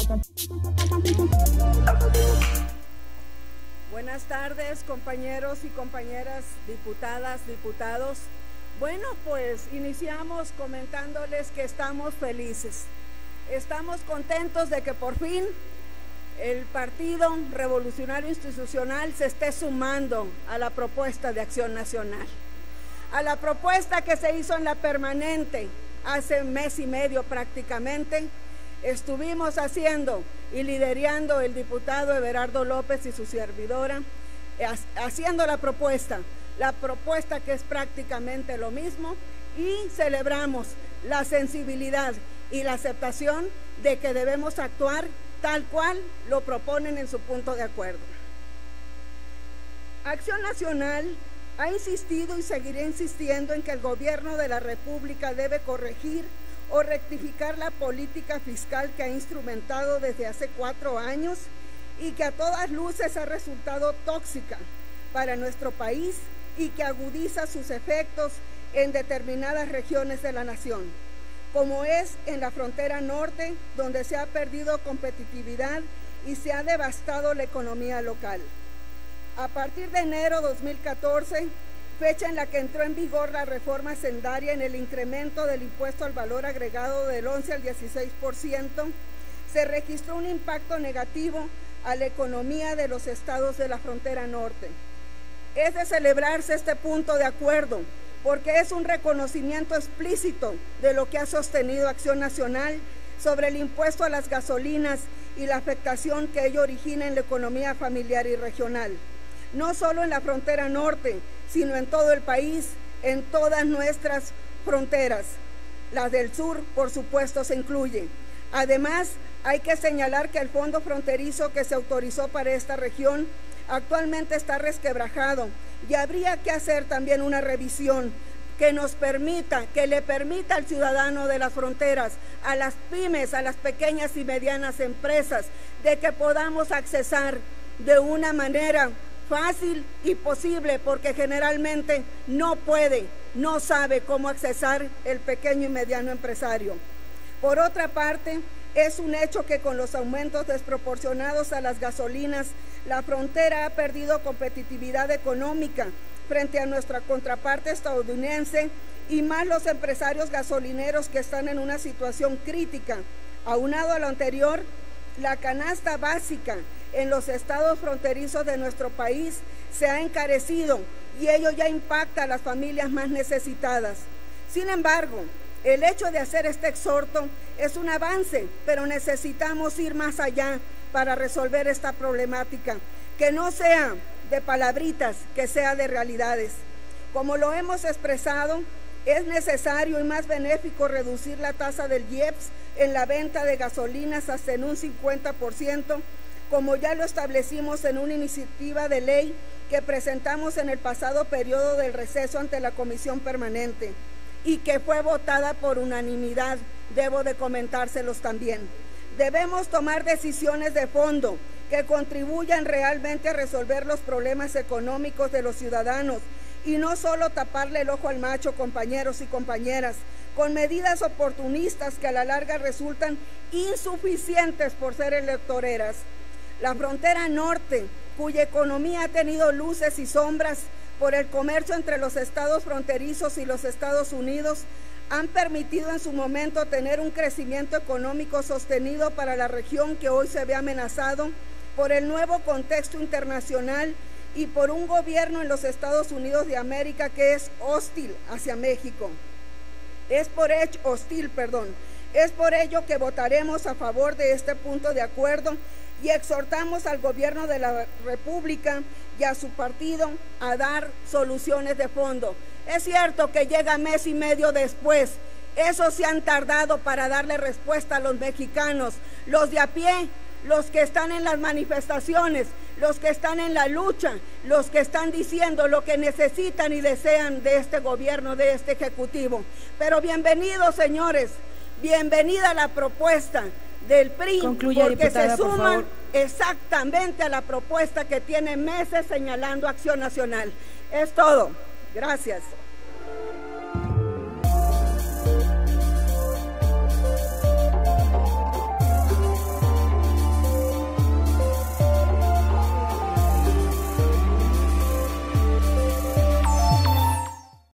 Buenas tardes, compañeros y compañeras diputadas, diputados. Bueno, pues iniciamos comentándoles que estamos felices. Estamos contentos de que por fin el Partido Revolucionario Institucional se esté sumando a la propuesta de Acción Nacional, a la propuesta que se hizo en la permanente hace mes y medio prácticamente. Estuvimos haciendo y liderando el diputado Everardo López y su servidora, haciendo la propuesta que es prácticamente lo mismo, y celebramos la sensibilidad y la aceptación de que debemos actuar tal cual lo proponen en su punto de acuerdo. Acción Nacional ha insistido y seguirá insistiendo en que el gobierno de la República debe corregir o rectificar la política fiscal que ha instrumentado desde hace 4 años y que a todas luces ha resultado tóxica para nuestro país y que agudiza sus efectos en determinadas regiones de la nación, como es en la frontera norte, donde se ha perdido competitividad y se ha devastado la economía local. A partir de enero 2014, fecha en la que entró en vigor la reforma hacendaria en el incremento del impuesto al valor agregado del 11 al 16%, se registró un impacto negativo a la economía de los estados de la frontera norte. Es de celebrarse este punto de acuerdo, porque es un reconocimiento explícito de lo que ha sostenido Acción Nacional sobre el impuesto a las gasolinas y la afectación que ello origina en la economía familiar y regional, no solo en la frontera norte, sino en todo el país, en todas nuestras fronteras. Las del sur, por supuesto, se incluyen. Además, hay que señalar que el fondo fronterizo que se autorizó para esta región actualmente está resquebrajado y habría que hacer también una revisión que nos permita, que le permita al ciudadano de las fronteras, a las pymes, a las pequeñas y medianas empresas, de que podamos accesar de una manera fácil y posible, porque generalmente no puede, no sabe cómo accesar el pequeño y mediano empresario. Por otra parte, es un hecho que con los aumentos desproporcionados a las gasolinas, la frontera ha perdido competitividad económica frente a nuestra contraparte estadounidense, y más los empresarios gasolineros que están en una situación crítica. Aunado a lo anterior, la canasta básica en los estados fronterizos de nuestro país se ha encarecido y ello ya impacta a las familias más necesitadas. Sin embargo, el hecho de hacer este exhorto es un avance, pero necesitamos ir más allá para resolver esta problemática, que no sea de palabritas, que sea de realidades. Como lo hemos expresado, es necesario y más benéfico reducir la tasa del IEPS en la venta de gasolinas hasta en un 50%, como ya lo establecimos en una iniciativa de ley que presentamos en el pasado periodo del receso ante la Comisión Permanente y que fue votada por unanimidad, debo de comentárselos también. Debemos tomar decisiones de fondo que contribuyan realmente a resolver los problemas económicos de los ciudadanos y no solo taparle el ojo al macho, compañeros y compañeras, con medidas oportunistas que a la larga resultan insuficientes por ser electoreras. La frontera norte, cuya economía ha tenido luces y sombras por el comercio entre los estados fronterizos y los Estados Unidos, han permitido en su momento tener un crecimiento económico sostenido para la región que hoy se ve amenazado por el nuevo contexto internacional y por un gobierno en los Estados Unidos de América que es hostil hacia México. Es por ello que votaremos a favor de este punto de acuerdo y exhortamos al gobierno de la República y a su partido a dar soluciones de fondo. Es cierto que llega mes y medio después, eso se han tardado para darle respuesta a los mexicanos, los de a pie, los que están en las manifestaciones, los que están en la lucha, los que están diciendo lo que necesitan y desean de este gobierno, de este ejecutivo. Pero bienvenidos, señores, bienvenida la propuesta del PRI, concluya, porque diputada, se suman exactamente a la propuesta que tiene meses señalando Acción Nacional. Es todo. Gracias.